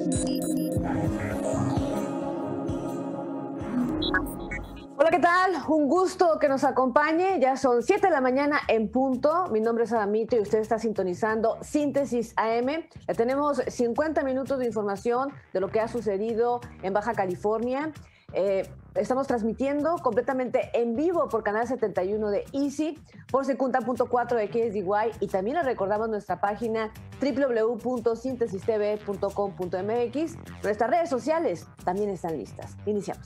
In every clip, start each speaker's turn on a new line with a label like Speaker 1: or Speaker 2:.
Speaker 1: Hola, ¿qué tal? Un gusto que nos acompañe. Ya son 7 de la mañana en punto. Mi nombre es Adamito y usted está sintonizando Síntesis AM. Le tenemos 50 minutos de información de lo que ha sucedido en Baja California. Estamos transmitiendo completamente en vivo por Canal 71 de Easy, por Secunda.4 de KSDY, y también le recordamos nuestra página www.sintesistv.com.mx. Nuestras redes sociales también están listas. Iniciamos.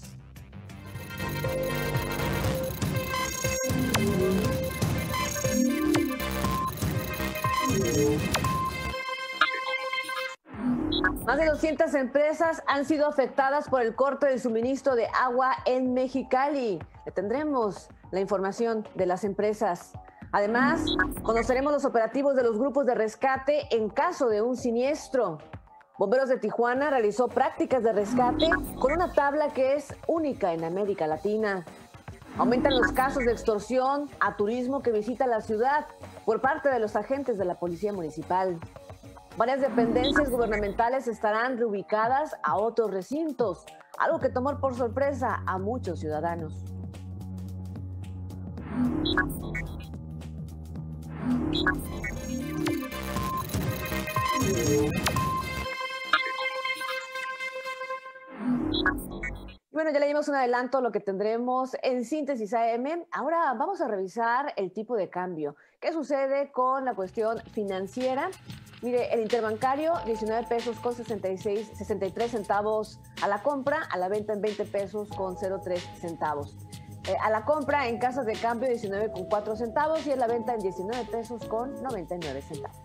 Speaker 1: Más de 200 empresas han sido afectadas por el corte del suministro de agua en Mexicali. Le tendremos la información de las empresas. Además, conoceremos los operativos de los grupos de rescate en caso de un siniestro. Bomberos de Tijuana realizó prácticas de rescate con una tabla que es única en América Latina. Aumentan los casos de extorsión a turismo que visita la ciudad por parte de los agentes de la Policía Municipal. Varias dependencias gubernamentales estarán reubicadas a otros recintos, algo que tomó por sorpresa a muchos ciudadanos. Bueno, ya le dimos un adelanto a lo que tendremos en Síntesis AM. Ahora vamos a revisar el tipo de cambio. ¿Qué sucede con la cuestión financiera? Mire, el interbancario, 19 pesos con 63 centavos a la compra, a la venta en 20 pesos con 03 centavos. A la compra en casas de cambio, 19 con 4 centavos, y a la venta en 19 pesos con 99 centavos.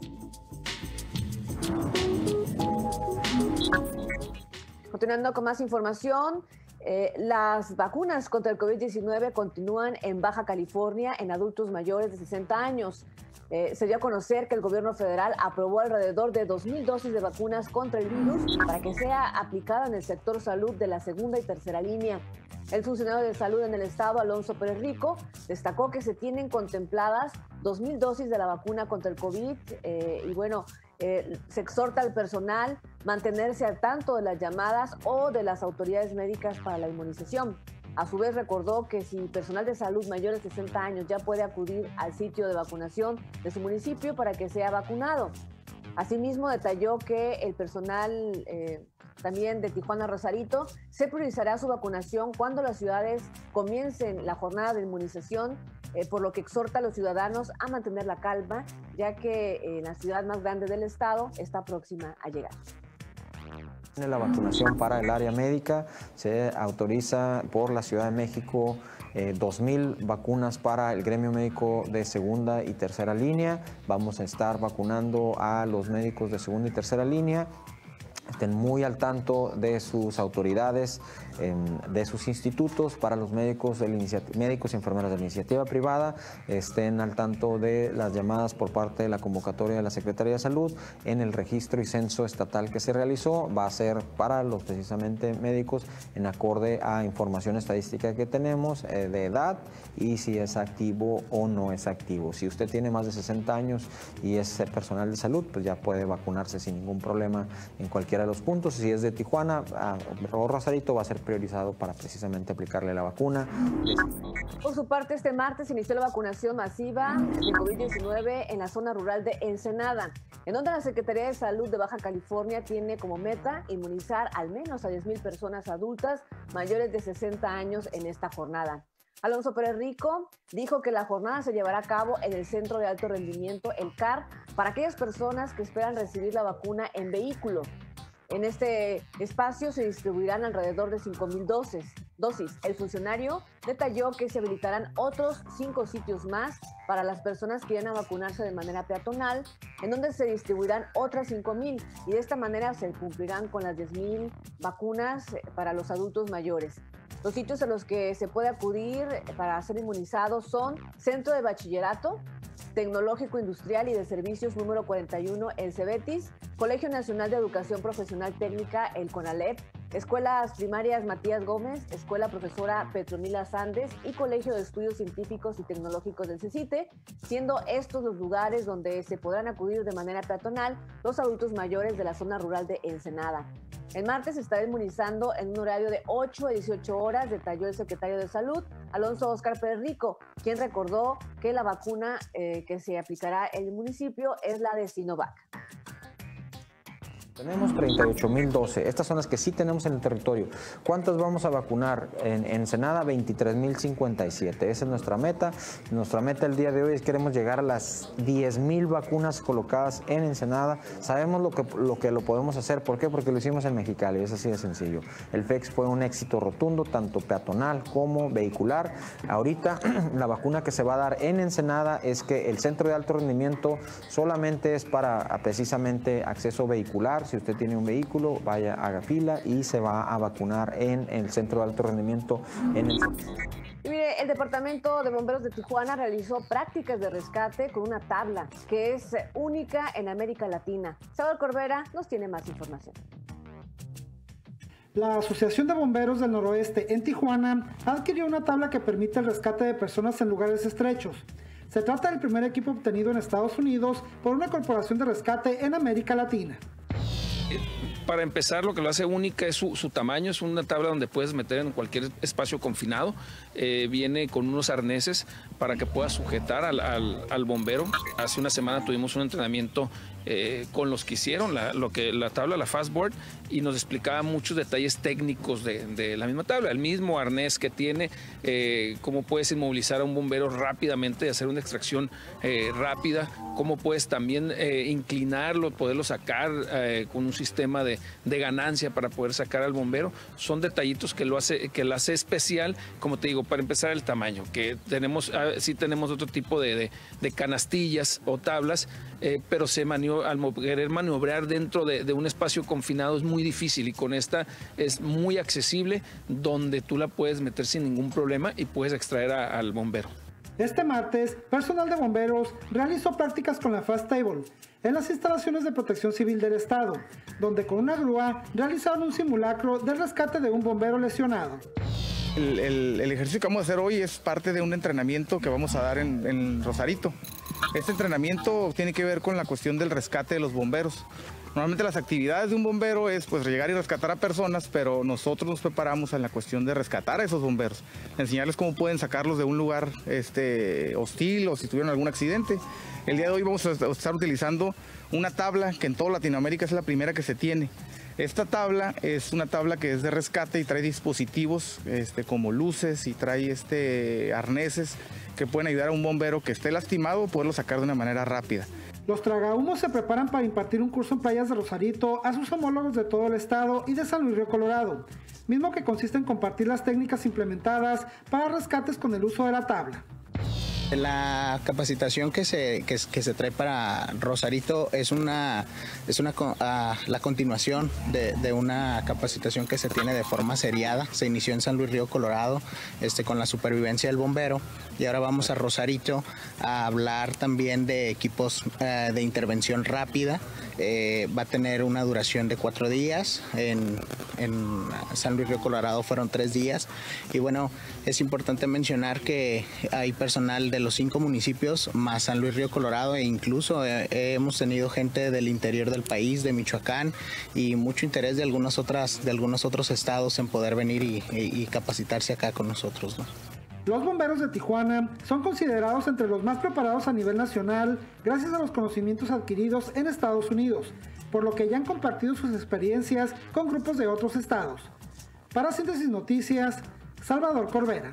Speaker 1: Continuando con más información, las vacunas contra el COVID-19 continúan en Baja California en adultos mayores de 60 años. Se dio a conocer que el gobierno federal aprobó alrededor de 2,000 dosis de vacunas contra el virus para que sea aplicada en el sector salud de la segunda y tercera línea. El funcionario de salud en el estado, Alonso Pérez Rico, destacó que se tienen contempladas 2,000 dosis de la vacuna contra el COVID y bueno, se exhorta al personal mantenerse al tanto de las llamadas o de las autoridades médicas para la inmunización. A su vez recordó que si personal de salud mayor de 60 años ya puede acudir al sitio de vacunación de su municipio para que sea vacunado. Asimismo detalló que el personal también de Tijuana Rosarito se priorizará su vacunación cuando las ciudades comiencen la jornada de inmunización, por lo que exhorta a los ciudadanos a mantener la calma, ya que la ciudad más grande del estado está próxima a llegar.
Speaker 2: La vacunación para el área médica se autoriza por la Ciudad de México 2,000 vacunas para el gremio médico de segunda y tercera línea. Vamos a estar vacunando a los médicos de segunda y tercera línea. Estén muy al tanto de sus autoridades, de sus institutos. Para los médicos, médicos y enfermeras de la iniciativa privada, estén al tanto de las llamadas por parte de la convocatoria de la Secretaría de Salud en el registro y censo estatal que se realizó. Va a ser para los precisamente médicos en acorde a información estadística que tenemos de edad y si es activo o no es activo. Si usted tiene más de 60 años y es personal de salud, pues ya puede vacunarse sin ningún problema en cualquiera de los puntos. Si es de Tijuana o Rosarito, va a ser priorizado para precisamente aplicarle la vacuna.
Speaker 1: Por su parte, este martes inició la vacunación masiva de COVID-19 en la zona rural de Ensenada, en donde la Secretaría de Salud de Baja California tiene como meta inmunizar al menos a 10,000 personas adultas mayores de 60 años en esta jornada. Alonso Pérez Rico dijo que la jornada se llevará a cabo en el Centro de Alto Rendimiento, el CAR, para aquellas personas que esperan recibir la vacuna en vehículo. En este espacio se distribuirán alrededor de 5,000 dosis. El funcionario detalló que se habilitarán otros 5 sitios más para las personas que vayan a vacunarse de manera peatonal, en donde se distribuirán otras 5,000, y de esta manera se cumplirán con las 10,000 vacunas para los adultos mayores. Los sitios a los que se puede acudir para ser inmunizados son Centro de Bachillerato, Tecnológico Industrial y de Servicios número 41, el CEBETIS, Colegio Nacional de Educación Profesional Técnica, el CONALEP, Escuelas Primarias Matías Gómez, Escuela Profesora Petronila Sandes y Colegio de Estudios Científicos y Tecnológicos del CECITE, siendo estos los lugares donde se podrán acudir de manera peatonal los adultos mayores de la zona rural de Ensenada. El martes se estará inmunizando en un horario de 8 a 18 horas, detalló el secretario de Salud, Alonso Óscar Pérez Rico, quien recordó que la vacuna que se aplicará en el municipio es la de Sinovac.
Speaker 2: Tenemos 38,012. Estas son las que sí tenemos en el territorio. ¿Cuántas vamos a vacunar? En Ensenada, 23,057. Esa es nuestra meta. Nuestra meta el día de hoy es queremos llegar a las 10,000 vacunas colocadas en Ensenada. Sabemos lo que lo podemos hacer. ¿Por qué? Porque lo hicimos en Mexicali. Es así de sencillo. El FEX fue un éxito rotundo, tanto peatonal como vehicular. Ahorita la vacuna que se va a dar en Ensenada es que el centro de alto rendimiento solamente es para precisamente acceso vehicular. Si usted tiene un vehículo, vaya, haga fila y se va a vacunar en el centro de alto rendimiento.
Speaker 1: Y mire, el Departamento de Bomberos de Tijuana realizó prácticas de rescate con una tabla que es única en América Latina. Salvador Corbera nos tiene más información.
Speaker 3: La Asociación de Bomberos del Noroeste en Tijuana adquirió una tabla que permite el rescate de personas en lugares estrechos. Se trata del primer equipo obtenido en Estados Unidos por una corporación de rescate en América Latina.
Speaker 4: Para empezar, lo que lo hace única es su tamaño. Es una tabla donde puedes meter en cualquier espacio confinado. Viene con unos arneses para que puedas sujetar al bombero. Hace una semana tuvimos un entrenamiento con los que hicieron la tabla, la Fastboard, y nos explicaba muchos detalles técnicos de la misma tabla. El mismo arnés que tiene, cómo puedes inmovilizar a un bombero rápidamente, hacer una extracción rápida, cómo puedes también inclinarlo, poderlo sacar con un sistema de ganancia para poder sacar al bombero. Son detallitos que lo hace especial. Como te digo, para empezar, el tamaño, que sí tenemos otro tipo de canastillas o tablas, pero al querer maniobrar dentro de un espacio confinado es muy difícil, y con esta es muy accesible, donde tú la puedes meter sin ningún problema y puedes extraer al bombero.
Speaker 3: Este martes, personal de bomberos realizó prácticas con la Fast Table en las instalaciones de Protección Civil del Estado, donde con una grúa realizaron un simulacro del rescate de un bombero lesionado.
Speaker 5: El ejercicio que vamos a hacer hoy es parte de un entrenamiento que vamos a dar en Rosarito. Este entrenamiento tiene que ver con la cuestión del rescate de los bomberos. Normalmente las actividades de un bombero es pues llegar y rescatar a personas, pero nosotros nos preparamos en la cuestión de rescatar a esos bomberos, enseñarles cómo pueden sacarlos de un lugar hostil o si tuvieron algún accidente. El día de hoy vamos a estar utilizando una tabla que en toda Latinoamérica es la primera que se tiene. Esta tabla es una tabla que es de rescate y trae dispositivos como luces y trae arneses que pueden ayudar a un bombero que esté lastimado a poderlo sacar de una manera rápida.
Speaker 3: Los tragahumos se preparan para impartir un curso en playas de Rosarito a sus homólogos de todo el estado y de San Luis Río Colorado, mismo que consiste en compartir las técnicas implementadas para rescates con el uso de la tabla.
Speaker 6: La capacitación que se trae para Rosarito es la continuación de una capacitación que se tiene de forma seriada. Se inició en San Luis Río Colorado con la supervivencia del bombero, y ahora vamos a Rosarito a hablar también de equipos de intervención rápida. Va a tener una duración de 4 días. En San Luis Río Colorado fueron 3 días. Y bueno, es importante mencionar que hay personal de los 5 municipios más San Luis Río Colorado, e incluso hemos tenido gente del interior del país, de Michoacán, y mucho interés de algunos otros estados en poder venir y capacitarse acá con nosotros, ¿no?
Speaker 3: Los bomberos de Tijuana son considerados entre los más preparados a nivel nacional gracias a los conocimientos adquiridos en Estados Unidos, por lo que ya han compartido sus experiencias con grupos de otros estados. Para Síntesis Noticias, Salvador Corbera.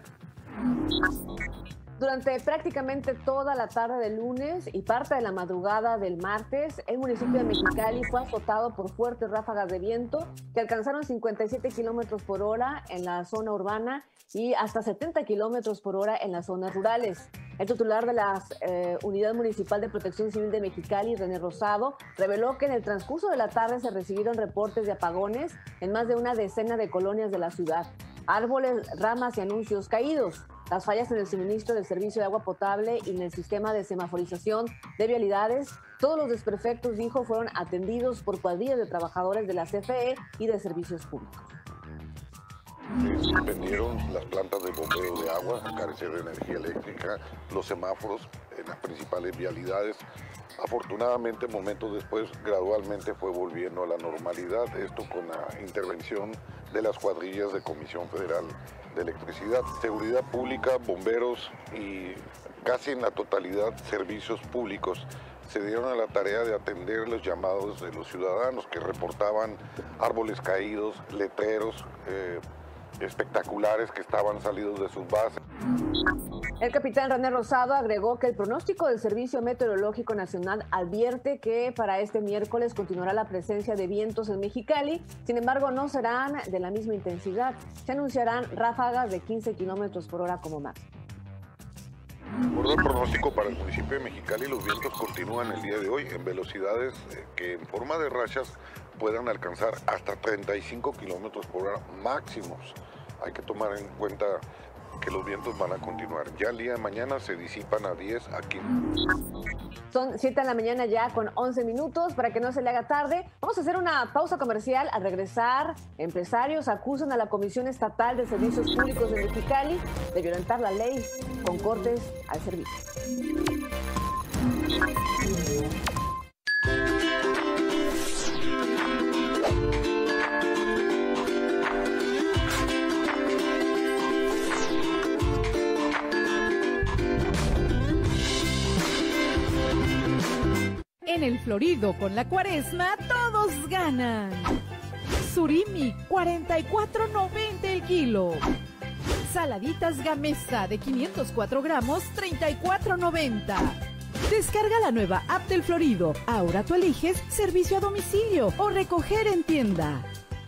Speaker 1: Durante prácticamente toda la tarde del lunes y parte de la madrugada del martes, el municipio de Mexicali fue azotado por fuertes ráfagas de viento que alcanzaron 57 kilómetros por hora en la zona urbana y hasta 70 kilómetros por hora en las zonas rurales. El titular de la Unidad Municipal de Protección Civil de Mexicali, René Rosado, reveló que en el transcurso de la tarde se recibieron reportes de apagones en más de una decena de colonias de la ciudad. Árboles, ramas y anuncios caídos. Las fallas en el suministro del servicio de agua potable y en el sistema de semaforización de vialidades. Todos los desperfectos, dijo, fueron atendidos por cuadrillas de trabajadores de la CFE y de servicios públicos.
Speaker 7: Se suspendieron las plantas de bombeo de agua a carecer de energía eléctrica, los semáforos en las principales vialidades Afortunadamente, momentos después, gradualmente fue volviendo a la normalidad, esto con la intervención de las cuadrillas de Comisión Federal de Electricidad, Seguridad Pública, bomberos y casi en la totalidad servicios públicos se dieron a la tarea de atender los llamados de los ciudadanos que reportaban árboles caídos, letreros espectaculares que estaban salidos de sus bases.
Speaker 1: El capitán René Rosado agregó que el pronóstico del Servicio Meteorológico Nacional advierte que para este miércoles continuará la presencia de vientos en Mexicali, sin embargo no serán de la misma intensidad. Se anunciarán ráfagas de 15 kilómetros por hora como máximo.
Speaker 7: Por el pronóstico para el municipio de Mexicali, los vientos continúan el día de hoy en velocidades que en forma de rachas puedan alcanzar hasta 35 kilómetros por hora máximos. Hay que tomar en cuenta que los vientos van a continuar. Ya el día de mañana se disipan a 10 aquí.
Speaker 1: Son 7 de la mañana ya con 11 minutos para que no se le haga tarde. Vamos a hacer una pausa comercial. Al regresar, empresarios acusan a la Comisión Estatal de Servicios Públicos de Mexicali de violentar la ley con cortes al servicio.
Speaker 8: En el Florido con la Cuaresma todos ganan. Surimi, 44.90 el kilo. Saladitas Gamesa de 504 gramos, 34.90. Descarga la nueva app del Florido. Ahora tú eliges servicio a domicilio o recoger en tienda.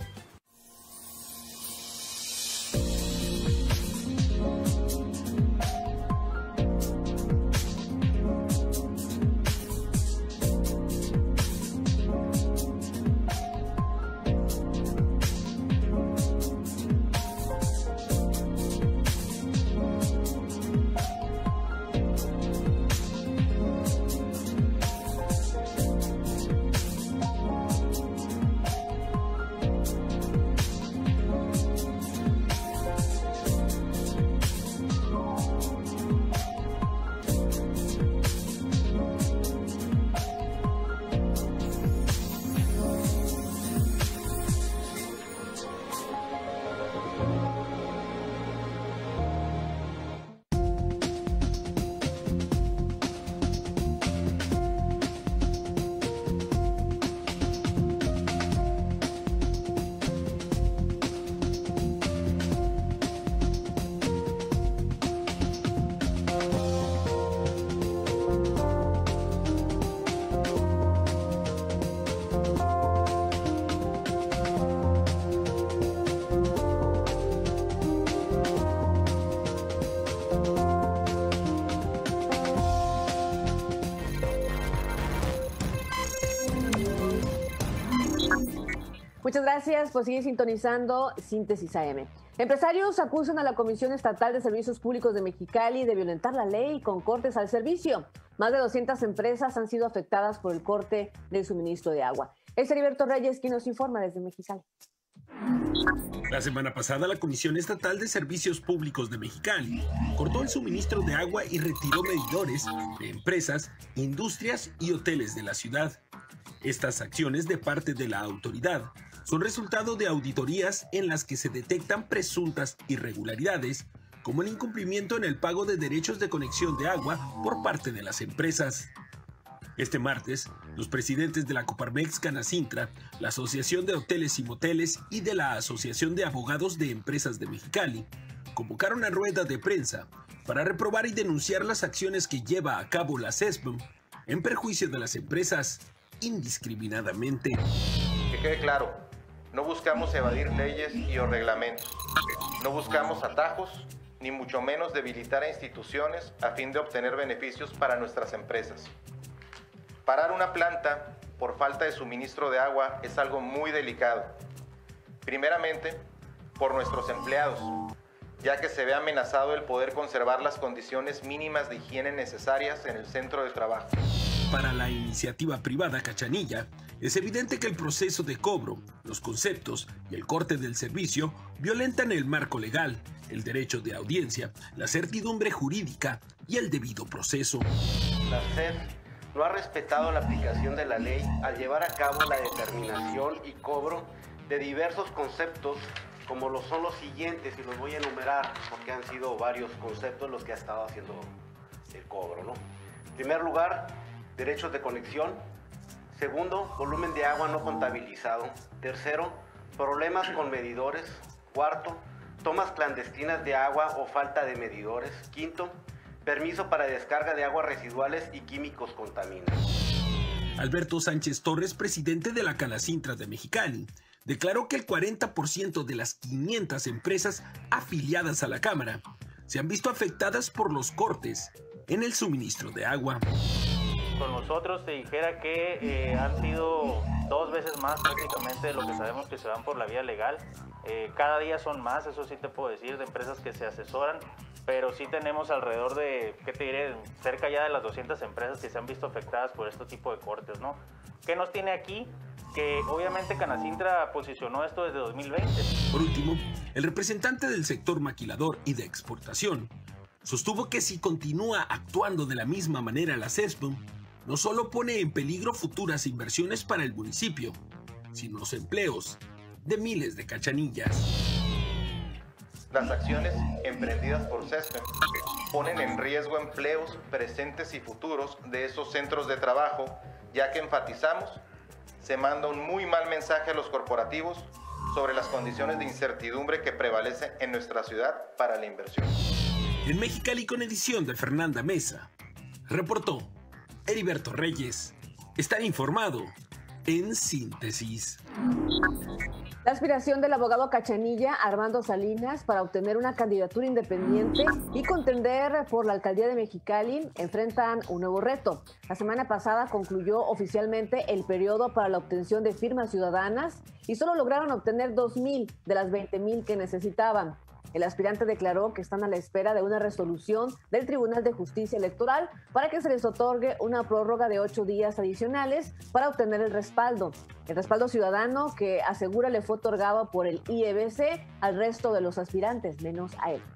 Speaker 1: Muchas gracias por seguir sintonizando Síntesis AM. Empresarios acusan a la Comisión Estatal de Servicios Públicos de Mexicali de violentar la ley con cortes al servicio. Más de 200 empresas han sido afectadas por el corte del suministro de agua. Es Heriberto Reyes quien nos informa desde Mexicali.
Speaker 9: La semana pasada, la Comisión Estatal de Servicios Públicos de Mexicali cortó el suministro de agua y retiró medidores de empresas, industrias y hoteles de la ciudad. Estas acciones de parte de la autoridad son resultado de auditorías en las que se detectan presuntas irregularidades, como el incumplimiento en el pago de derechos de conexión de agua por parte de las empresas. Este martes, los presidentes de la Coparmex Canacintra, la Asociación de Hoteles y Moteles y de la Asociación de Abogados de Empresas de Mexicali convocaron a rueda de prensa para reprobar y denunciar las acciones que lleva a cabo la CESPM en perjuicio de las empresas indiscriminadamente.
Speaker 10: Que quede claro, no buscamos evadir leyes y o reglamentos, no buscamos atajos, ni mucho menos debilitar a instituciones a fin de obtener beneficios para nuestras empresas. Parar una planta por falta de suministro de agua es algo muy delicado. Primeramente, por nuestros empleados, ya que se ve amenazado el poder conservar las condiciones mínimas de higiene necesarias en el centro de trabajo.
Speaker 9: Para la iniciativa privada Cachanilla, es evidente que el proceso de cobro, los conceptos y el corte del servicio violentan el marco legal, el derecho de audiencia, la certidumbre jurídica y el debido proceso.
Speaker 10: La SED
Speaker 11: no ha respetado la aplicación de la ley al llevar a cabo la determinación y cobro de diversos conceptos, como lo son los siguientes, y los voy a enumerar porque han sido varios conceptos los que ha estado haciendo el cobro, ¿no? En primer lugar, derechos de conexión. Segundo, volumen de agua no contabilizado. Tercero, problemas con medidores. Cuarto, tomas clandestinas de agua o falta de medidores. Quinto, permiso para descarga de aguas residuales y químicos contaminantes.
Speaker 9: Alberto Sánchez Torres, presidente de la Canacintra de Mexicali, declaró que el 40% de las 500 empresas afiliadas a la Cámara se han visto afectadas por los cortes en el suministro de agua.
Speaker 12: Con nosotros se dijera que han sido 2 veces más prácticamente de lo que sabemos que se van por la vía legal. Cada día son más, eso sí te puedo decir, de empresas que se asesoran, pero sí tenemos alrededor de, ¿qué te diré?, cerca ya de las 200 empresas que se han visto afectadas por este tipo de cortes, ¿no? ¿Qué nos tiene aquí? Que obviamente Canacintra posicionó esto desde 2020.
Speaker 9: Por último, el representante del sector maquilador y de exportación sostuvo que si continúa actuando de la misma manera la CESPUM, no solo pone en peligro futuras inversiones para el municipio, sino los empleos de miles de cachanillas.
Speaker 10: Las acciones emprendidas por CESPUM ponen en riesgo empleos presentes y futuros de esos centros de trabajo, ya que enfatizamos, se manda un muy mal mensaje a los corporativos sobre las condiciones de incertidumbre que prevalecen en nuestra ciudad para la inversión.
Speaker 9: En Mexicali, con edición de Fernanda Mesa, reportó Heriberto Reyes. Estar informado en síntesis.
Speaker 1: La aspiración del abogado Cachanilla Armando Salinas para obtener una candidatura independiente y contender por la alcaldía de Mexicali enfrentan un nuevo reto. La semana pasada concluyó oficialmente el periodo para la obtención de firmas ciudadanas y solo lograron obtener 2,000 de las 20,000 que necesitaban. El aspirante declaró que están a la espera de una resolución del Tribunal de Justicia Electoral para que se les otorgue una prórroga de 8 días adicionales para obtener el respaldo. El respaldo ciudadano que asegura le fue otorgado por el IEBC al resto de los aspirantes, menos a él.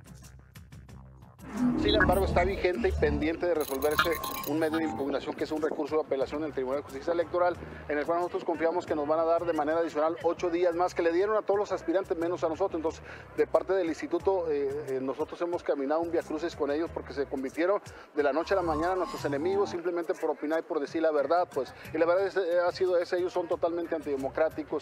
Speaker 13: Sin embargo, está vigente y pendiente de resolverse un medio de impugnación, que es un recurso de apelación del Tribunal de Justicia Electoral, en el cual nosotros confiamos que nos van a dar de manera adicional 8 días más, que le dieron a todos los aspirantes menos a nosotros. Entonces, de parte del instituto, nosotros hemos caminado un viacrucis con ellos porque se convirtieron de la noche a la mañana nuestros enemigos simplemente por opinar y por decir la verdad, pues. Y la verdad ha sido esa, ellos son totalmente antidemocráticos.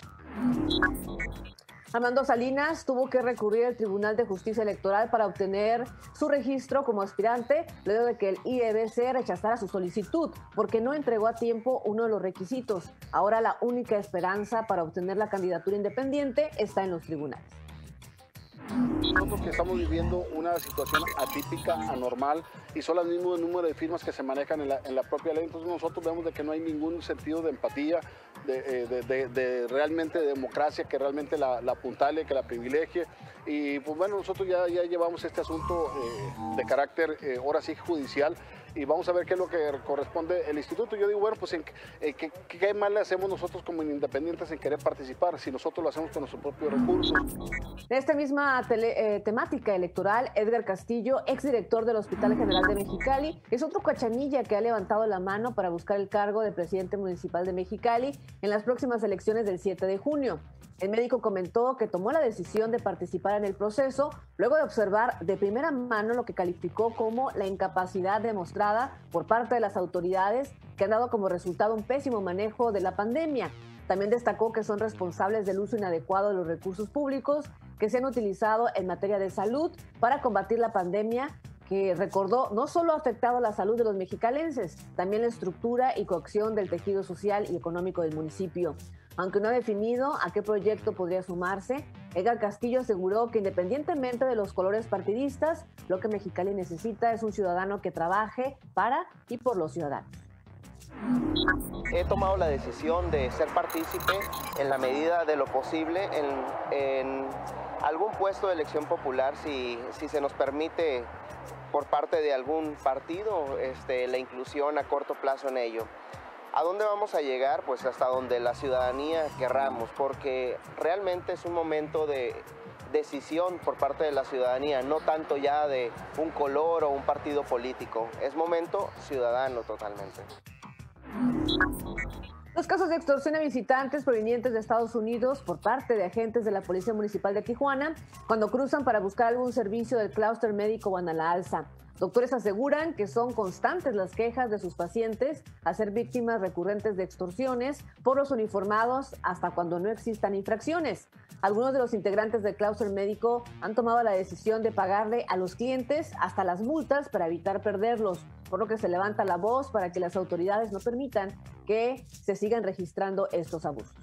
Speaker 1: Armando Salinas tuvo que recurrir al Tribunal de Justicia Electoral para obtener su registro como aspirante, luego de que el IEBC rechazara su solicitud porque no entregó a tiempo uno de los requisitos. Ahora la única esperanza para obtener la candidatura independiente está en los tribunales.
Speaker 13: Nosotros que estamos viviendo una situación atípica, anormal, y son el mismo número de firmas que se manejan en la propia ley, entonces nosotros vemos de que no hay ningún sentido de empatía, de realmente de democracia, que realmente la apuntale, que la privilegie. Y pues bueno, nosotros ya llevamos este asunto de carácter, ahora sí, judicial, y vamos a ver qué es lo que corresponde el instituto. Yo digo, bueno, pues ¿qué mal le hacemos nosotros como independientes en querer participar si nosotros lo hacemos con nuestros propios recursos?
Speaker 1: De esta misma temática electoral, Edgar Castillo, exdirector del Hospital General de Mexicali, es otro cachanilla que ha levantado la mano para buscar el cargo de presidente municipal de Mexicali en las próximas elecciones del 7 de junio. El médico comentó que tomó la decisión de participar en el proceso luego de observar de primera mano lo que calificó como la incapacidad demostrada por parte de las autoridades, que han dado como resultado un pésimo manejo de la pandemia. También destacó que son responsables del uso inadecuado de los recursos públicos que se han utilizado en materia de salud para combatir la pandemia, que recordó no solo ha afectado la salud de los mexicalenses, también la estructura y cohesión del tejido social y económico del municipio. Aunque no ha definido a qué proyecto podría sumarse, Edgar Castillo aseguró que independientemente de los colores partidistas, lo que Mexicali necesita es un ciudadano que trabaje para y por los ciudadanos.
Speaker 14: He tomado la decisión de ser partícipe en la medida de lo posible en algún puesto de elección popular, si se nos permite por parte de algún partido la inclusión a corto plazo en ello. ¿A dónde vamos a llegar? Pues hasta donde la ciudadanía querramos, porque realmente es un momento de decisión por parte de la ciudadanía, no tanto ya de un color o un partido político. Es momento ciudadano totalmente.
Speaker 1: Los casos de extorsión a visitantes provenientes de Estados Unidos por parte de agentes de la Policía Municipal de Tijuana cuando cruzan para buscar algún servicio del clúster médico van a la alza. Doctores aseguran que son constantes las quejas de sus pacientes a ser víctimas recurrentes de extorsiones por los uniformados hasta cuando no existan infracciones. Algunos de los integrantes del clúster médico han tomado la decisión de pagarle a los clientes hasta las multas para evitar perderlos, por lo que se levanta la voz para que las autoridades no permitan que se sigan registrando estos abusos.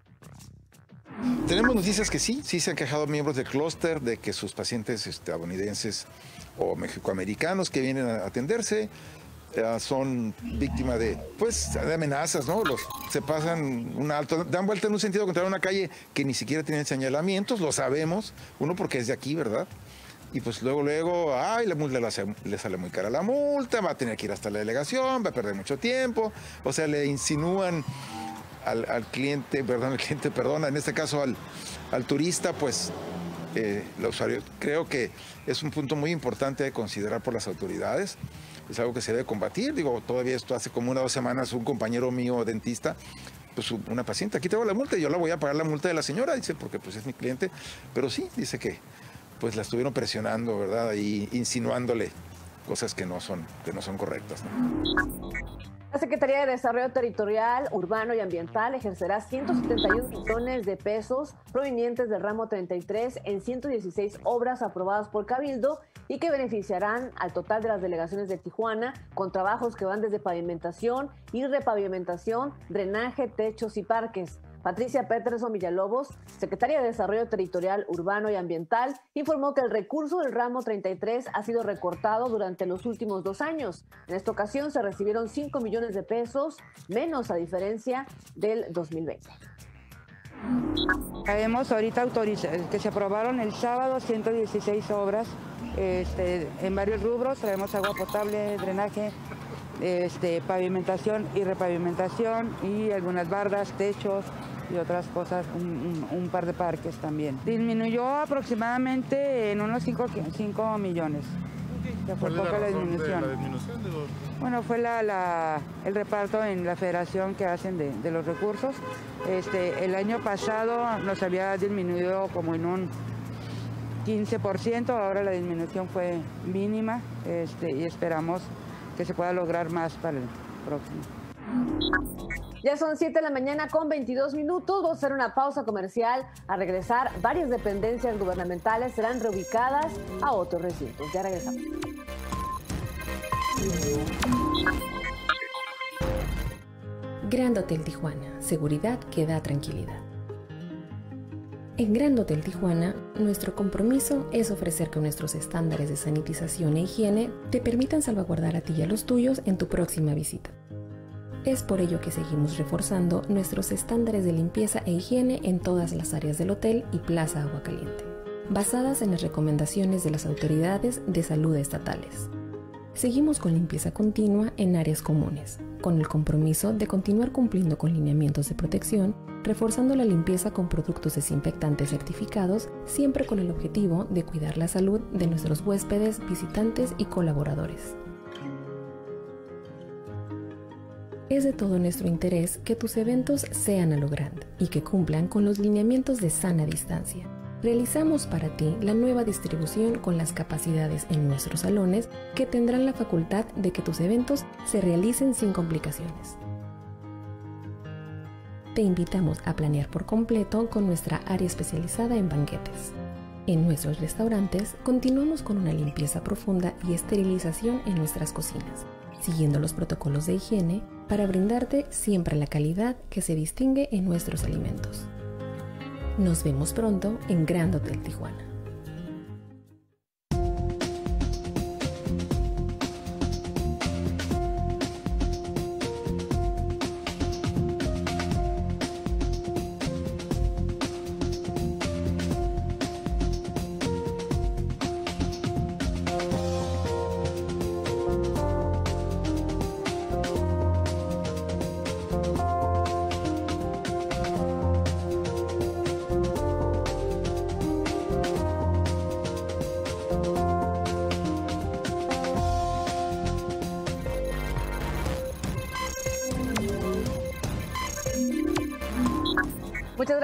Speaker 15: Tenemos noticias que sí se han quejado miembros del clúster de que sus pacientes estadounidenses o mexicoamericanos que vienen a atenderse son víctimas de amenazas, ¿no? Se pasan un alto, dan vuelta en un sentido contrario a una calle que ni siquiera tienen señalamientos, lo sabemos, uno porque es de aquí, ¿verdad? Y pues luego, la multa le sale muy cara la multa, va a tener que ir hasta la delegación, va a perder mucho tiempo, o sea, le insinúan al cliente, en este caso al turista, pues el usuario. Creo que es un punto muy importante de considerar por las autoridades, es algo que se debe combatir. Digo, todavía esto hace como 1 o 2 semanas un compañero mío dentista, pues una paciente, aquí tengo la multa y yo la voy a pagar la multa de la señora, dice, porque pues es mi cliente, pero sí, dice que pues la estuvieron presionando, ¿verdad? Y insinuándole cosas que no son correctas, ¿no?
Speaker 1: La Secretaría de Desarrollo Territorial, Urbano y Ambiental ejercerá 171 millones de pesos provenientes del ramo 33 en 116 obras aprobadas por Cabildo y que beneficiarán al total de las delegaciones de Tijuana con trabajos que van desde pavimentación y repavimentación, drenaje, techos y parques. Patricia Peterson Villalobos, secretaria de Desarrollo Territorial, Urbano y Ambiental, informó que el recurso del ramo 33 ha sido recortado durante los últimos 2 años. En esta ocasión se recibieron 5 millones de pesos, menos a diferencia del 2020.
Speaker 16: Hemos ahorita autorizado, que se aprobaron el sábado 116 obras en varios rubros. Traemos agua potable, drenaje, pavimentación y repavimentación y algunas bardas, techos y otras cosas, un par de parques también. Disminuyó aproximadamente en unos 5 millones. Ya fue poca la disminución. Bueno, fue el reparto en la federación que hacen de los recursos. El año pasado nos había disminuido como en un 15%, ahora la disminución fue mínima y esperamos que se pueda lograr más para el próximo.
Speaker 1: Ya son 7 de la mañana con 22 minutos. Vamos a hacer una pausa comercial. A regresar, varias dependencias gubernamentales serán reubicadas a otros recintos. Ya regresamos.
Speaker 17: Grand Hotel Tijuana. Seguridad que da tranquilidad. En Grand Hotel Tijuana, nuestro compromiso es ofrecer que nuestros estándares de sanitización e higiene te permitan salvaguardar a ti y a los tuyos en tu próxima visita. Es por ello que seguimos reforzando nuestros estándares de limpieza e higiene en todas las áreas del hotel y Plaza Agua Caliente, basadas en las recomendaciones de las autoridades de salud estatales. Seguimos con limpieza continua en áreas comunes, con el compromiso de continuar cumpliendo con lineamientos de protección, reforzando la limpieza con productos desinfectantes certificados, siempre con el objetivo de cuidar la salud de nuestros huéspedes, visitantes y colaboradores. Es de todo nuestro interés que tus eventos sean a lo grande y que cumplan con los lineamientos de sana distancia. Realizamos para ti la nueva distribución con las capacidades en nuestros salones que tendrán la facultad de que tus eventos se realicen sin complicaciones. Te invitamos a planear por completo con nuestra área especializada en banquetes. En nuestros restaurantes continuamos con una limpieza profunda y esterilización en nuestras cocinas, siguiendo los protocolos de higiene para brindarte siempre la calidad que se distingue en nuestros alimentos. Nos vemos pronto en Grand Hotel Tijuana.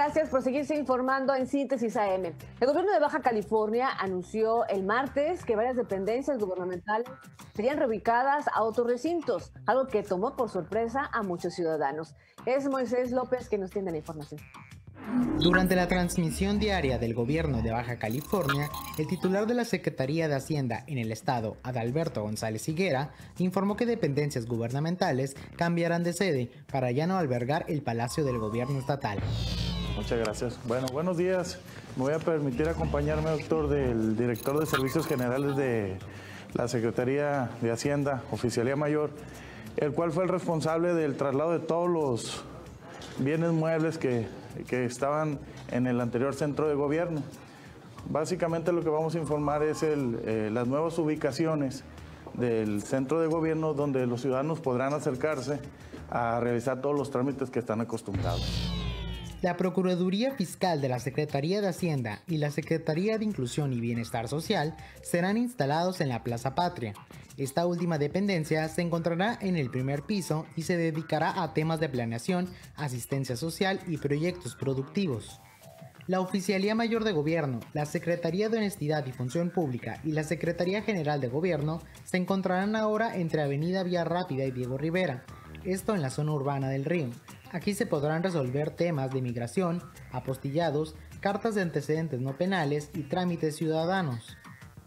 Speaker 1: Gracias por seguirse informando en Síntesis AM. El gobierno de Baja California anunció el martes que varias dependencias gubernamentales serían reubicadas a otros recintos, algo que tomó por sorpresa a muchos ciudadanos. Es Moisés López que nos tiene la información.
Speaker 18: Durante la transmisión diaria del gobierno de Baja California, el titular de la Secretaría de Hacienda en el estado, Adalberto González Higuera, informó que dependencias gubernamentales cambiarán de sede para ya no albergar el Palacio del Gobierno Estatal.
Speaker 19: Muchas gracias. Bueno, buenos días. Me voy a permitir acompañarme, doctor, del director de Servicios Generales de la Secretaría de Hacienda, Oficialía Mayor, el cual fue el responsable del traslado de todos los bienes muebles que estaban en el anterior centro de gobierno. Básicamente lo que vamos a informar es las nuevas ubicaciones del centro de gobierno donde los ciudadanos podrán acercarse a realizar todos los trámites que están acostumbrados.
Speaker 18: La Procuraduría Fiscal de la Secretaría de Hacienda y la Secretaría de Inclusión y Bienestar Social serán instalados en la Plaza Patria. Esta última dependencia se encontrará en el primer piso y se dedicará a temas de planeación, asistencia social y proyectos productivos. La Oficialía Mayor de Gobierno, la Secretaría de Honestidad y Función Pública y la Secretaría General de Gobierno se encontrarán ahora entre Avenida Vía Rápida y Diego Rivera, esto en la zona urbana del Río. Aquí se podrán resolver temas de migración, apostillados, cartas de antecedentes no penales y trámites ciudadanos.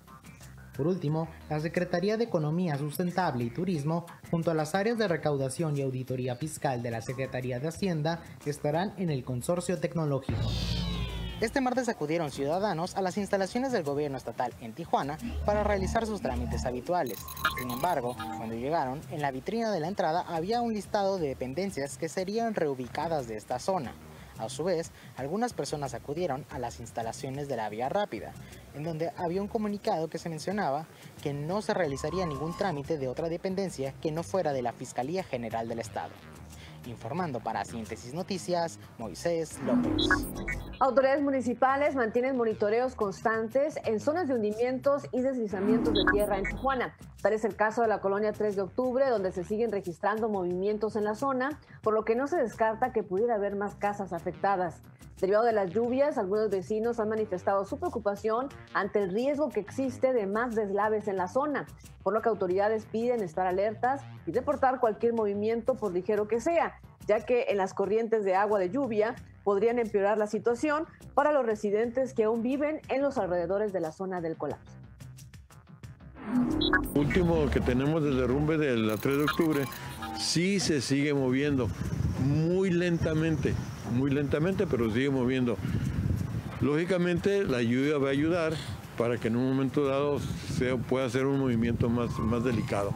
Speaker 18: Por último, la Secretaría de Economía Sustentable y Turismo, junto a las áreas de recaudación y auditoría fiscal de la Secretaría de Hacienda, estarán en el consorcio tecnológico. Este martes acudieron ciudadanos a las instalaciones del gobierno estatal en Tijuana para realizar sus trámites habituales. Sin embargo, cuando llegaron, en la vitrina de la entrada había un listado de dependencias que serían reubicadas de esta zona. A su vez, algunas personas acudieron a las instalaciones de la Vía Rápida, en donde había un comunicado que se mencionaba que no se realizaría ningún trámite de otra dependencia que no fuera de la Fiscalía General del Estado. Informando para Síntesis Noticias, Moisés López.
Speaker 1: Autoridades municipales mantienen monitoreos constantes en zonas de hundimientos y deslizamientos de tierra en Tijuana. Tal es el caso de la colonia 3 de octubre, donde se siguen registrando movimientos en la zona, por lo que no se descarta que pudiera haber más casas afectadas. Derivado de las lluvias, algunos vecinos han manifestado su preocupación ante el riesgo que existe de más deslaves en la zona, por lo que autoridades piden estar alertas y reportar cualquier movimiento por ligero que sea, ya que en las corrientes de agua de lluvia podrían empeorar la situación para los residentes que aún viven en los alrededores de la zona del colapso.
Speaker 20: Último que tenemos del derrumbe de la 3 de octubre, sí se sigue moviendo muy lentamente, pero sigue moviendo. Lógicamente la lluvia va a ayudar para que en un momento dado pueda ser un movimiento más delicado.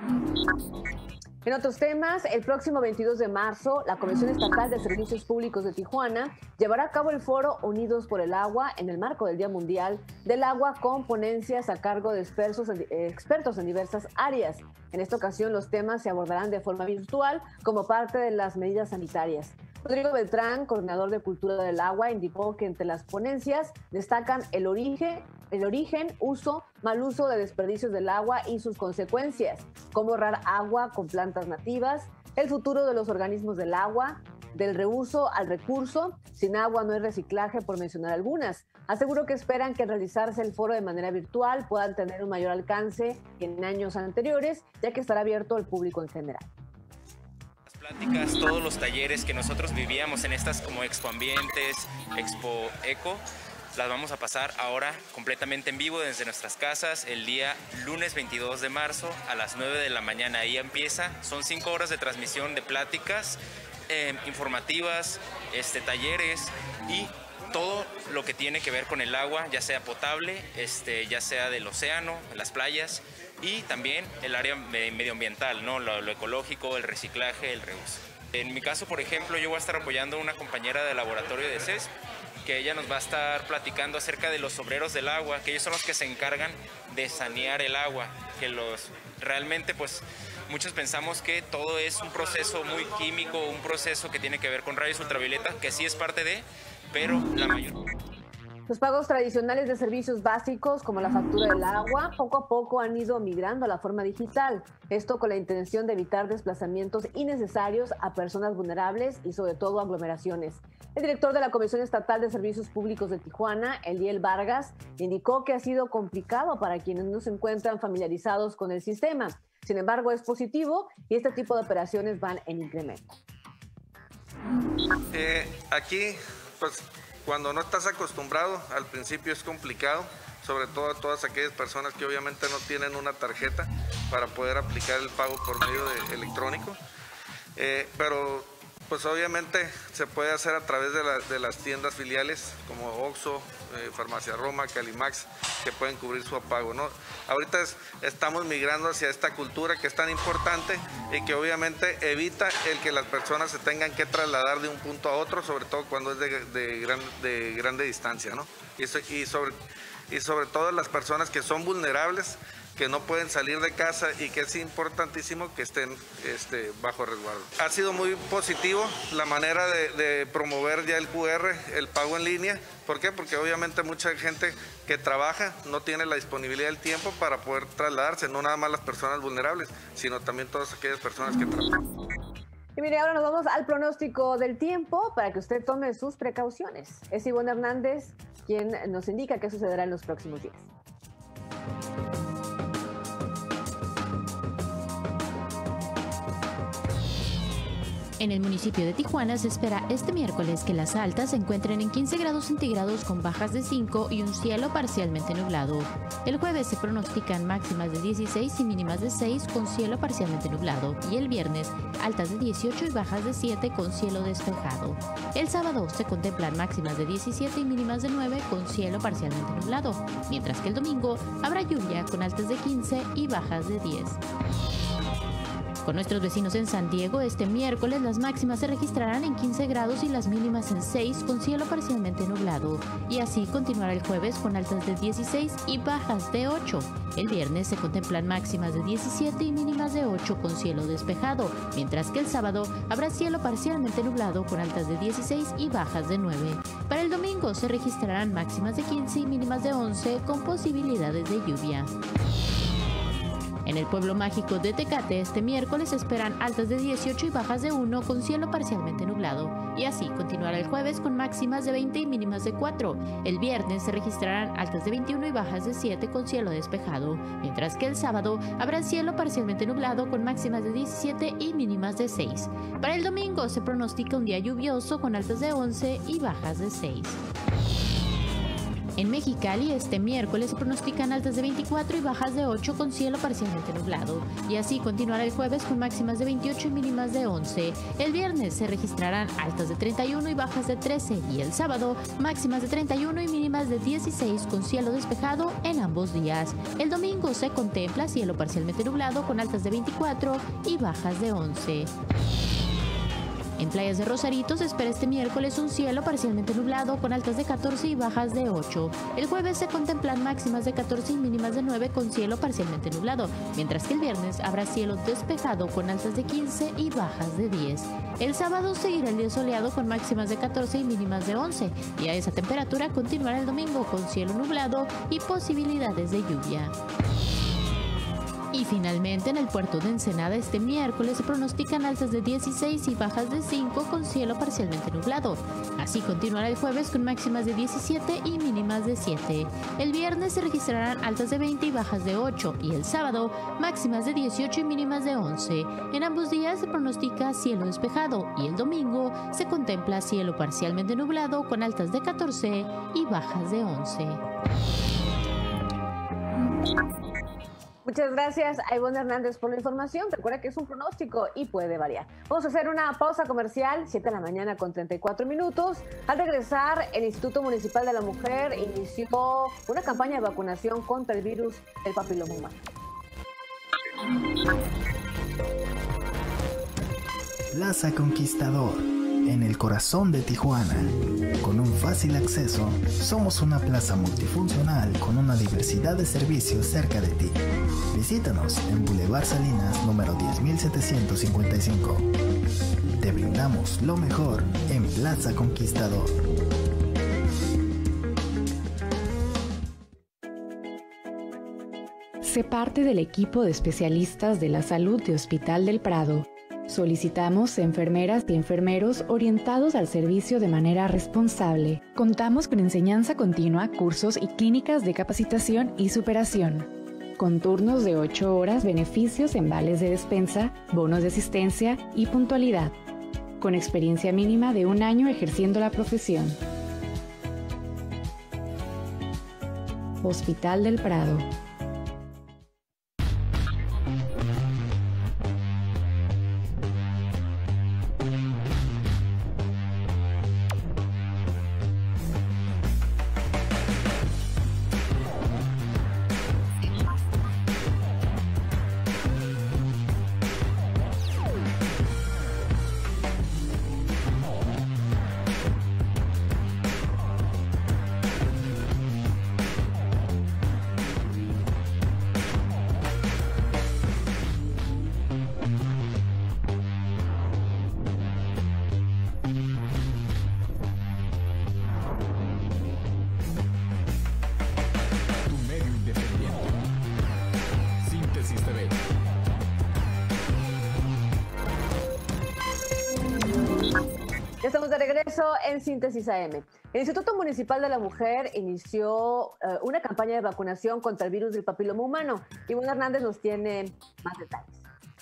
Speaker 1: En otros temas, el próximo 22 de marzo, la Comisión Estatal de Servicios Públicos de Tijuana llevará a cabo el foro Unidos por el Agua en el marco del Día Mundial del Agua, con ponencias a cargo de expertos en diversas áreas. En esta ocasión, los temas se abordarán de forma virtual como parte de las medidas sanitarias. Rodrigo Beltrán, coordinador de Cultura del Agua, indicó que entre las ponencias destacan el origen, uso, mal uso de desperdicios del agua y sus consecuencias, cómo ahorrar agua con plantas nativas, el futuro de los organismos del agua, del reuso al recurso, sin agua no hay reciclaje, por mencionar algunas. Aseguró que esperan que al realizarse el foro de manera virtual puedan tener un mayor alcance que en años anteriores, ya que estará abierto al público en general.
Speaker 21: Pláticas, todos los talleres que nosotros vivíamos en estas como Expo Ambientes, Expo Eco, las vamos a pasar ahora completamente en vivo desde nuestras casas el día lunes 22 de marzo a las 9 de la mañana. Ahí empieza, son 5 horas de transmisión de pláticas informativas, talleres y todo lo que tiene que ver con el agua, ya sea potable, ya sea del océano, las playas, y también el área medioambiental, ¿no? Lo ecológico, el reciclaje, el reuso. En mi caso, por ejemplo, yo voy a estar apoyando a una compañera del laboratorio de CESP, que ella nos va a estar platicando acerca de los obreros del agua, que ellos son los que se encargan de sanear el agua, que realmente pues muchos pensamos que todo es un proceso muy químico, un proceso que tiene que ver con rayos ultravioleta, que sí es parte de, pero la mayor...
Speaker 1: Los pagos tradicionales de servicios básicos, como la factura del agua, poco a poco han ido migrando a la forma digital. Esto con la intención de evitar desplazamientos innecesarios a personas vulnerables y sobre todo aglomeraciones. El director de la Comisión Estatal de Servicios Públicos de Tijuana, Eliel Vargas, indicó que ha sido complicado para quienes no se encuentran familiarizados con el sistema. Sin embargo, es positivo y este tipo de operaciones van en incremento.
Speaker 2: Aquí, pues, cuando no estás acostumbrado, al principio es complicado, sobre todo a todas aquellas personas que obviamente no tienen una tarjeta para poder aplicar el pago por medio electrónico. Pero pues obviamente se puede hacer a través de las tiendas filiales como Oxxo, Farmacia Roma, Calimax, que pueden cubrir su pago, ¿no? Ahorita estamos migrando hacia esta cultura que es tan importante y que obviamente evita el que las personas se tengan que trasladar de un punto a otro, sobre todo cuando es de grande distancia, ¿no? Y sobre todo las personas que son vulnerables, que no pueden salir de casa y que es importantísimo que estén bajo resguardo. Ha sido muy positivo la manera de promover ya el QR, el pago en línea. ¿Por qué? Porque obviamente mucha gente que trabaja no tiene la disponibilidad del tiempo para poder trasladarse, no nada más las personas vulnerables, sino también todas aquellas personas que trabajan.
Speaker 1: Y mire, ahora nos vamos al pronóstico del tiempo para que usted tome sus precauciones. Es Ivonne Hernández quien nos indica qué sucederá en los próximos días.
Speaker 22: En el municipio de Tijuana se espera este miércoles que las altas se encuentren en 15 grados centígrados con bajas de 5 y un cielo parcialmente nublado. El jueves se pronostican máximas de 16 y mínimas de 6 con cielo parcialmente nublado. Y el viernes, altas de 18 y bajas de 7 con cielo despejado. El sábado se contemplan máximas de 17 y mínimas de 9 con cielo parcialmente nublado. Mientras que el domingo habrá lluvia con altas de 15 y bajas de 10. Con nuestros vecinos en San Diego, este miércoles las máximas se registrarán en 15 grados y las mínimas en 6 con cielo parcialmente nublado. Y así continuará el jueves con altas de 16 y bajas de 8. El viernes se contemplan máximas de 17 y mínimas de 8 con cielo despejado, mientras que el sábado habrá cielo parcialmente nublado con altas de 16 y bajas de 9. Para el domingo se registrarán máximas de 15 y mínimas de 11 con posibilidades de lluvia. En el pueblo mágico de Tecate, este miércoles se esperan altas de 18 y bajas de 1 con cielo parcialmente nublado. Y así continuará el jueves con máximas de 20 y mínimas de 4. El viernes se registrarán altas de 21 y bajas de 7 con cielo despejado. Mientras que el sábado habrá cielo parcialmente nublado con máximas de 17 y mínimas de 6. Para el domingo se pronostica un día lluvioso con altas de 11 y bajas de 6. En Mexicali, este miércoles se pronostican altas de 24 y bajas de 8 con cielo parcialmente nublado. Y así continuará el jueves con máximas de 28 y mínimas de 11. El viernes se registrarán altas de 31 y bajas de 13. Y el sábado, máximas de 31 y mínimas de 16 con cielo despejado en ambos días. El domingo se contempla cielo parcialmente nublado con altas de 24 y bajas de 11. En playas de Rosarito se espera este miércoles un cielo parcialmente nublado con altas de 14 y bajas de 8. El jueves se contemplan máximas de 14 y mínimas de 9 con cielo parcialmente nublado, mientras que el viernes habrá cielo despejado con altas de 15 y bajas de 10. El sábado seguirá el día soleado con máximas de 14 y mínimas de 11, y a esa temperatura continuará el domingo con cielo nublado y posibilidades de lluvia. Y finalmente en el puerto de Ensenada este miércoles se pronostican altas de 16 y bajas de 5 con cielo parcialmente nublado. Así continuará el jueves con máximas de 17 y mínimas de 7. El viernes se registrarán altas de 20 y bajas de 8 y el sábado máximas de 18 y mínimas de 11. En ambos días se pronostica cielo despejado y el domingo se contempla cielo parcialmente nublado con altas de 14 y bajas de 11.
Speaker 1: Muchas gracias a Ivonne Hernández por la información. Recuerda que es un pronóstico y puede variar. Vamos a hacer una pausa comercial, 7 de la mañana con 34 minutos. Al regresar, el Instituto Municipal de la Mujer inició una campaña de vacunación contra el virus del papiloma humano.
Speaker 23: Plaza Conquistador, en el corazón de Tijuana. Con un fácil acceso, somos una plaza multifuncional con una diversidad de servicios cerca de ti. Visítanos en Boulevard Salinas, número 10755. Te brindamos lo mejor en Plaza Conquistador.
Speaker 17: Sé parte del equipo de especialistas de la salud de Hospital del Prado.
Speaker 4: Solicitamos enfermeras y enfermeros orientados al servicio de manera responsable. Contamos con enseñanza continua, cursos y clínicas de capacitación y superación. Con turnos de 8 horas, beneficios en vales de despensa, bonos de asistencia y puntualidad. Con experiencia mínima de 1 año ejerciendo la profesión. Hospital del Prado.
Speaker 1: Estamos de regreso en Síntesis AM. El Instituto Municipal de la Mujer inició una campaña de vacunación contra el virus del papiloma humano. Ivonne Hernández nos tiene más detalles.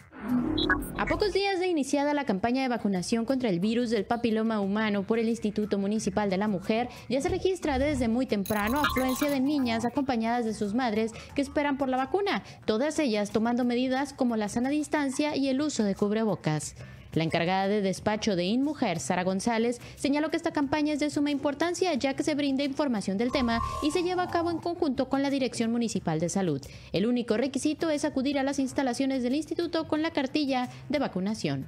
Speaker 22: A pocos días de iniciada la campaña de vacunación contra el virus del papiloma humano por el Instituto Municipal de la Mujer, ya se registra desde muy temprano afluencia de niñas acompañadas de sus madres que esperan por la vacuna, todas ellas tomando medidas como la sana distancia y el uso de cubrebocas. La encargada de despacho de InMujer, Sara González, señaló que esta campaña es de suma importancia ya que se brinda información del tema y se lleva a cabo en conjunto con la Dirección Municipal de Salud. El único requisito es acudir a las instalaciones del instituto con la cartilla de vacunación.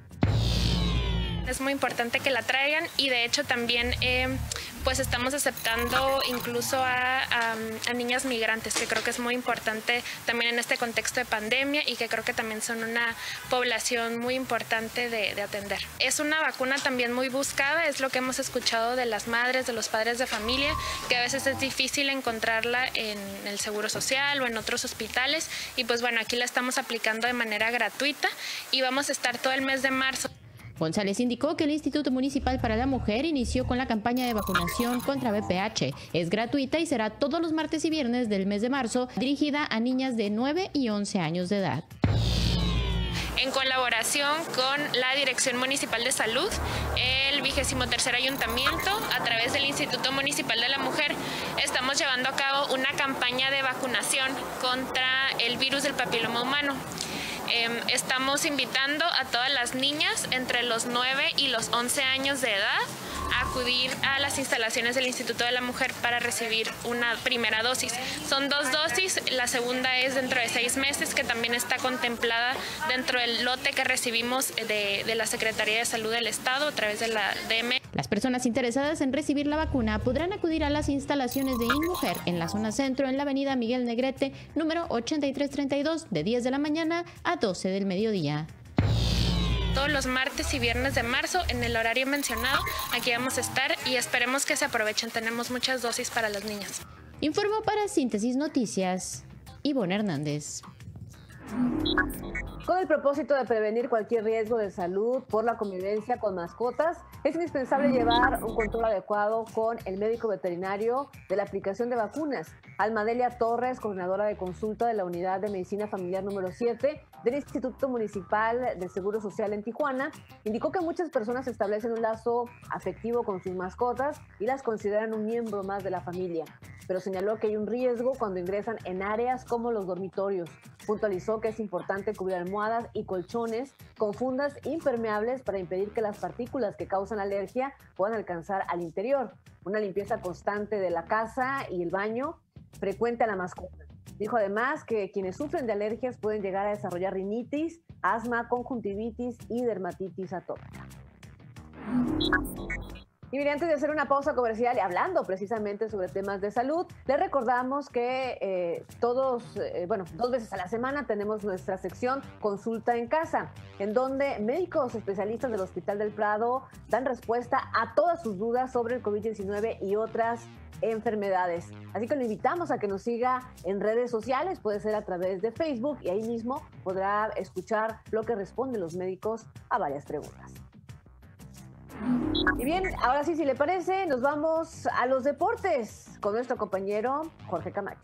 Speaker 5: Es muy importante que la traigan y de hecho también pues estamos aceptando incluso a niñas migrantes, que creo que es muy importante también en este contexto de pandemia y que creo que también son una población muy importante de atender. Es una vacuna también muy buscada, es lo que hemos escuchado de las madres, de los padres de familia, que a veces es difícil encontrarla en el Seguro Social o en otros hospitales y pues bueno, aquí la estamos aplicando de manera gratuita y vamos a estar todo el mes de marzo.
Speaker 22: González indicó que el Instituto Municipal para la Mujer inició con la campaña de vacunación contra VPH. Es gratuita y será todos los martes y viernes del mes de marzo, dirigida a niñas de 9 y 11 años de edad.
Speaker 5: En colaboración con la Dirección Municipal de Salud, el 23º Ayuntamiento, a través del Instituto Municipal de la Mujer, estamos llevando a cabo una campaña de vacunación contra el virus del papiloma humano. Estamos invitando a todas las niñas entre los 9 y los 11 años de edad a acudir a las instalaciones del Instituto de la Mujer para recibir una primera dosis. Son 2 dosis, la segunda es dentro de 6 meses, que también está contemplada dentro del lote que recibimos de la Secretaría de Salud del Estado a través de la DM.
Speaker 22: Las personas interesadas en recibir la vacuna podrán acudir a las instalaciones de InMujer en la zona centro, en la avenida Miguel Negrete, número 8332, de 10 de la mañana a 12 del mediodía.
Speaker 5: Todos los martes y viernes de marzo, en el horario mencionado, aquí vamos a estar y esperemos que se aprovechen. Tenemos muchas dosis para las niñas.
Speaker 22: Informó para Síntesis Noticias, Ivonne Hernández.
Speaker 1: Con el propósito de prevenir cualquier riesgo de salud por la convivencia con mascotas, es indispensable llevar un control adecuado con el médico veterinario de la aplicación de vacunas. Almadelia Torres, coordinadora de consulta de la Unidad de Medicina Familiar número 7 del Instituto Municipal de Seguro Social en Tijuana, indicó que muchas personas establecen un lazo afectivo con sus mascotas y las consideran un miembro más de la familia, pero señaló que hay un riesgo cuando ingresan en áreas como los dormitorios. Puntualizó que es importante cubrir almohadas y colchones con fundas impermeables para impedir que las partículas que causan alergia puedan alcanzar al interior. Una limpieza constante de la casa y el baño frecuente a la mascota. Dijo además que quienes sufren de alergias pueden llegar a desarrollar rinitis, asma, conjuntivitis y dermatitis atópica. Y mire, antes de hacer una pausa comercial y hablando precisamente sobre temas de salud, les recordamos que 2 veces a la semana tenemos nuestra sección Consulta en Casa, en donde médicos especialistas del Hospital del Prado dan respuesta a todas sus dudas sobre el COVID-19 y otras enfermedades. Así que lo invitamos a que nos siga en redes sociales, puede ser a través de Facebook, y ahí mismo podrá escuchar lo que responden los médicos a varias preguntas. Y bien, ahora sí, si le parece, nos vamos a los deportes con nuestro compañero Jorge Camacho.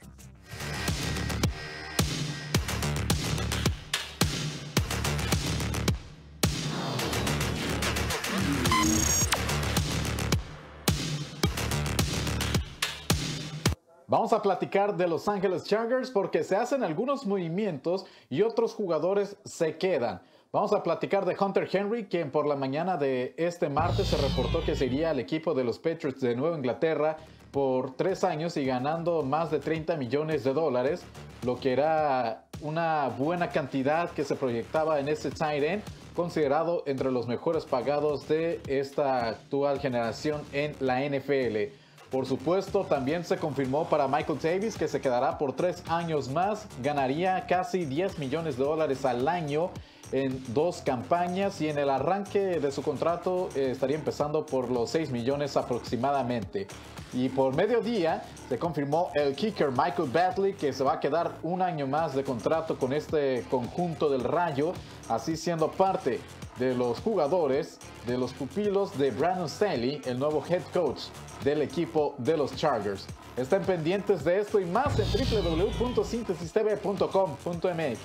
Speaker 3: Vamos a platicar de Los Ángeles Chargers porque se hacen algunos movimientos y otros jugadores se quedan. Vamos a platicar de Hunter Henry, quien por la mañana de este martes se reportó que se iría al equipo de los Patriots de Nueva Inglaterra por 3 años y ganando más de $30 millones, lo que era una buena cantidad que se proyectaba en ese tight end, considerado entre los mejores pagados de esta actual generación en la NFL. Por supuesto, también se confirmó para Michael Davis que se quedará por 3 años más, ganaría casi $10 millones al año en 2 campañas y en el arranque de su contrato estaría empezando por los 6 millones aproximadamente. Y por mediodía se confirmó el kicker Michael Badgley que se va a quedar 1 año más de contrato con este conjunto del Rayo, así siendo parte de los jugadores, de los pupilos de Brandon Staley, el nuevo head coach del equipo de los Chargers. Estén pendientes de esto y más en www.sintesistv.com.mx.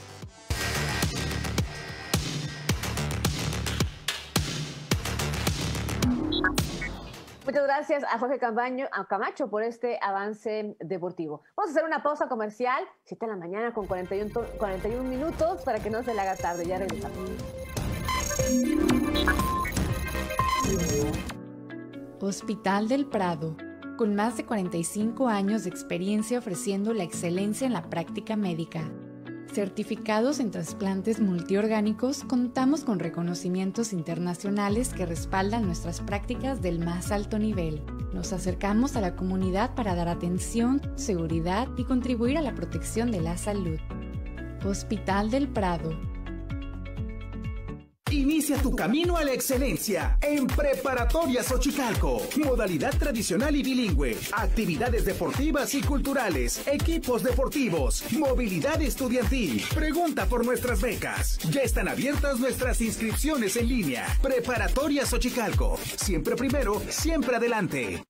Speaker 1: Muchas gracias a Jorge Camacho por este avance deportivo. Vamos a hacer una pausa comercial, 7 de la mañana con 41 minutos, para que no se le haga tarde. Ya regresamos.
Speaker 4: Hospital del Prado, con más de 45 años de experiencia ofreciendo la excelencia en la práctica médica. Certificados en trasplantes multiorgánicos, contamos con reconocimientos internacionales que respaldan nuestras prácticas del más alto nivel. Nos acercamos a la comunidad para dar atención, seguridad y contribuir a la protección de la salud. Hospital del Prado.
Speaker 6: Inicia tu camino a la excelencia en Preparatoria Xochicalco. Modalidad tradicional y bilingüe. Actividades deportivas y culturales. Equipos deportivos. Movilidad estudiantil. Pregunta por nuestras becas. Ya están abiertas nuestras inscripciones en línea. Preparatoria Xochicalco. Siempre primero, siempre adelante.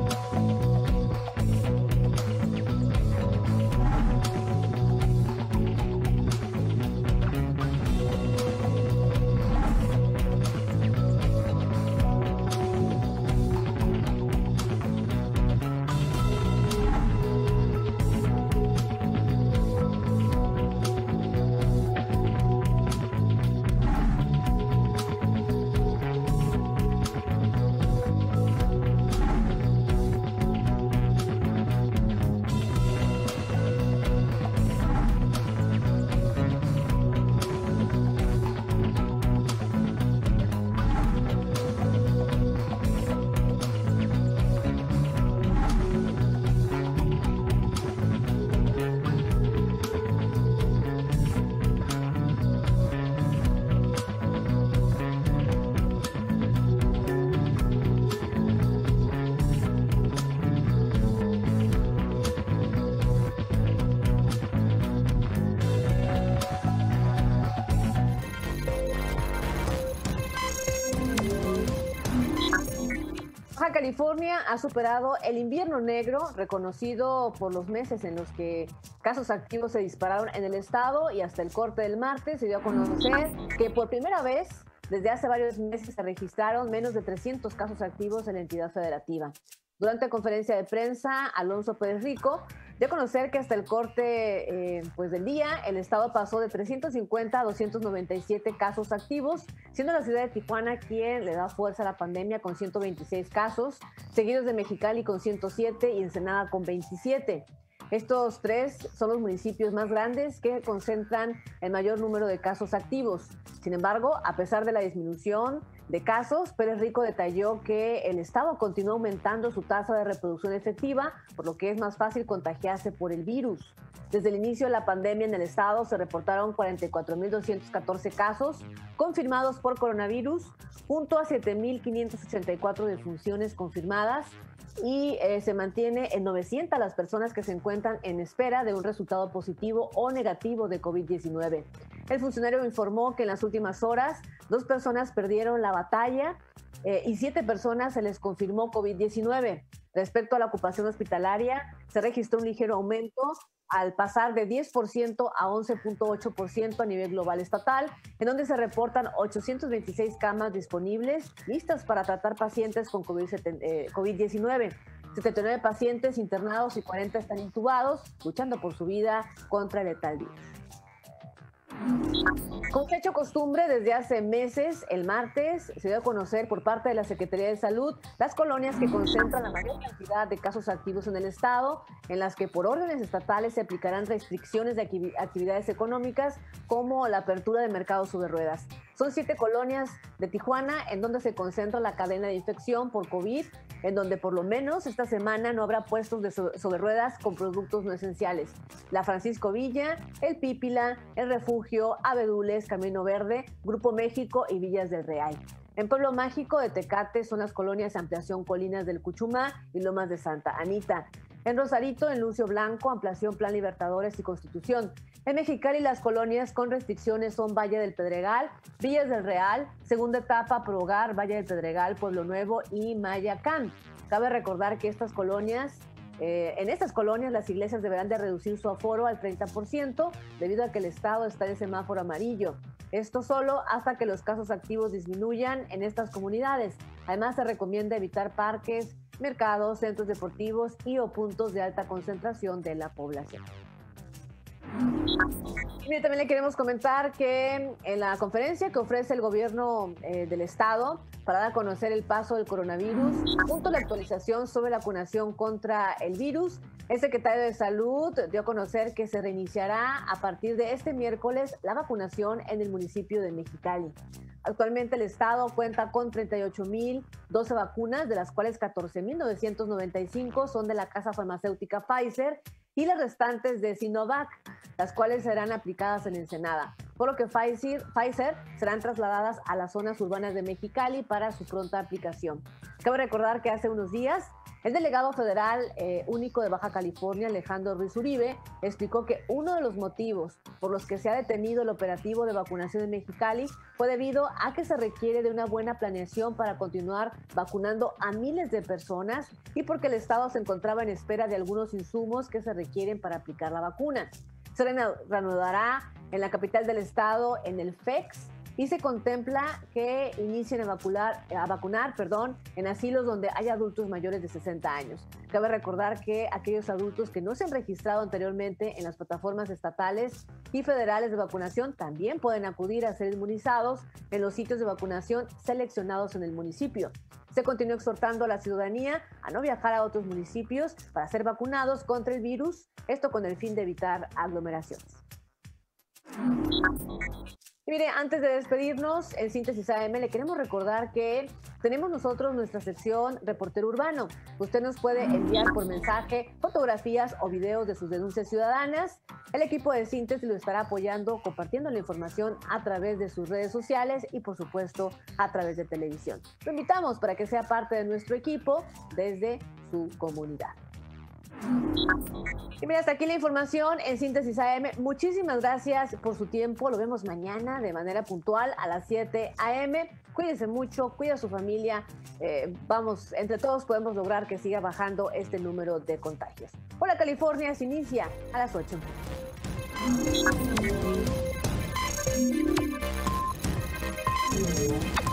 Speaker 1: Baja California ha superado el invierno negro, reconocido por los meses en los que casos activos se dispararon en el estado, y hasta el corte del martes se dio a conocer que por primera vez desde hace varios meses se registraron menos de 300 casos activos en la entidad federativa. Durante conferencia de prensa, Alonso Pérez Rico dio a conocer que hasta el corte del día, el estado pasó de 350 a 297 casos activos, siendo la ciudad de Tijuana quien le da fuerza a la pandemia con 126 casos, seguidos de Mexicali con 107 y Ensenada con 27. Estos 3 son los municipios más grandes que concentran el mayor número de casos activos. Sin embargo, a pesar de la disminución de casos, Pérez Rico detalló que el estado continúa aumentando su tasa de reproducción efectiva, por lo que es más fácil contagiarse por el virus. Desde el inicio de la pandemia en el estado se reportaron 44.214 casos confirmados por coronavirus, junto a 7.584 defunciones confirmadas, y se mantiene en 900 las personas que se encuentran en espera de un resultado positivo o negativo de COVID-19. El funcionario informó que en las últimas horas 2 personas perdieron la batalla y 7 personas se les confirmó COVID-19. Respecto a la ocupación hospitalaria, se registró un ligero aumento al pasar de 10% a 11.8% a nivel global estatal, en donde se reportan 826 camas disponibles listas para tratar pacientes con COVID-19. 79 pacientes internados y 40 están intubados, luchando por su vida contra el letal virus. Como hecho costumbre, desde hace meses, el martes, se dio a conocer por parte de la Secretaría de Salud las colonias que concentran la mayor cantidad de casos activos en el estado, en las que por órdenes estatales se aplicarán restricciones de actividades económicas como la apertura de mercados sobre ruedas. Son 7 colonias de Tijuana en donde se concentra la cadena de infección por COVID, en donde por lo menos esta semana no habrá puestos de sobre ruedas con productos no esenciales. La Francisco Villa, el Pípila, el Refugio, Abedules, Camino Verde, Grupo México y Villas del Real. En Pueblo Mágico de Tecate son las colonias Ampliación Colinas del Cuchumá y Lomas de Santa Anita. En Rosarito, en Lucio Blanco, Ampliación Plan Libertadores y Constitución. En Mexicali, las colonias con restricciones son Valle del Pedregal, Villas del Real, Segunda Etapa, Pro Hogar, Valle del Pedregal, Pueblo Nuevo y Mayacán. Cabe recordar que estas colonias, en estas colonias las iglesias deberán de reducir su aforo al 30% debido a que el estado está en semáforo amarillo. Esto solo hasta que los casos activos disminuyan en estas comunidades. Además, se recomienda evitar parques, mercados, centros deportivos y o puntos de alta concentración de la población. Y también le queremos comentar que en la conferencia que ofrece el gobierno del estado para dar a conocer el paso del coronavirus, junto a la actualización sobre la vacunación contra el virus, el secretario de Salud dio a conocer que se reiniciará a partir de este miércoles la vacunación en el municipio de Mexicali. Actualmente el estado cuenta con 38.012 vacunas, de las cuales 14.995 son de la casa farmacéutica Pfizer y las restantes de Sinovac, las cuales serán aplicadas en Ensenada, por lo que Pfizer serán trasladadas a las zonas urbanas de Mexicali para su pronta aplicación. Cabe recordar que hace unos días el delegado federal único de Baja California, Alejandro Ruiz Uribe, explicó que uno de los motivos por los que se ha detenido el operativo de vacunación en Mexicali fue debido a que se requiere de una buena planeación para continuar vacunando a miles de personas y porque el estado se encontraba en espera de algunos insumos que se requieren para aplicar la vacuna. Se reanudará en la capital del estado, en el FEX, y se contempla que inicien a vacunar en asilos donde hay adultos mayores de 60 años. Cabe recordar que aquellos adultos que no se han registrado anteriormente en las plataformas estatales y federales de vacunación también pueden acudir a ser inmunizados en los sitios de vacunación seleccionados en el municipio. Se continúa exhortando a la ciudadanía a no viajar a otros municipios para ser vacunados contra el virus, esto con el fin de evitar aglomeraciones. Y mire, antes de despedirnos, en Síntesis AM le queremos recordar que tenemos nosotros nuestra sección Reportero Urbano. Usted nos puede enviar por mensaje fotografías o videos de sus denuncias ciudadanas. El equipo de Síntesis lo estará apoyando, compartiendo la información a través de sus redes sociales y, por supuesto, a través de televisión. Lo invitamos para que sea parte de nuestro equipo desde su comunidad. Y mira, hasta aquí la información en Síntesis AM. Muchísimas gracias por su tiempo. Lo vemos mañana de manera puntual a las 7 a.m. Cuídense mucho, cuida a su familia. Vamos, entre todos podemos lograr que siga bajando este número de contagios. Hola California se inicia a las 8.